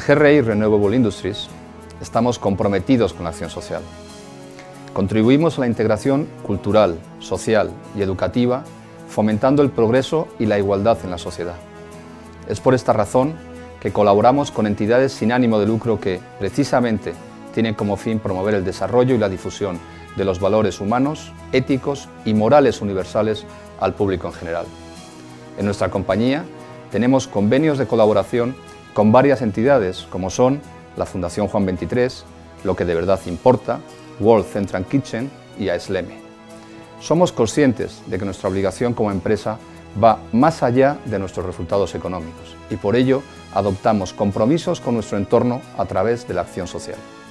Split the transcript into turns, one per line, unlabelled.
GRI Renewable Industries estamos comprometidos con la acción social. Contribuimos a la integración cultural, social y educativa, fomentando el progreso y la igualdad en la sociedad. Es por esta razón que colaboramos con entidades sin ánimo de lucro que, precisamente, tienen como fin promover el desarrollo y la difusión de los valores humanos, éticos y morales universales al público en general. En nuestra compañía tenemos convenios de colaboración con varias entidades como son la Fundación Juan 23, Lo que de verdad importa, World Central Kitchen y AESLEME. Somos conscientes de que nuestra obligación como empresa va más allá de nuestros resultados económicos y por ello adoptamos compromisos con nuestro entorno a través de la acción social.